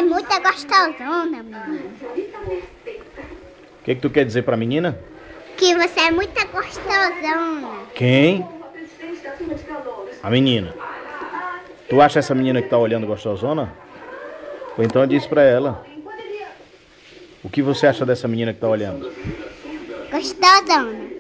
é muito gostosona, menina. O que tu quer dizer pra menina? Que você é muito gostosona. Quem? A menina. Tu acha essa menina que tá olhando gostosona? Ou então diz pra ela. O que você acha dessa menina que tá olhando? Gostosona.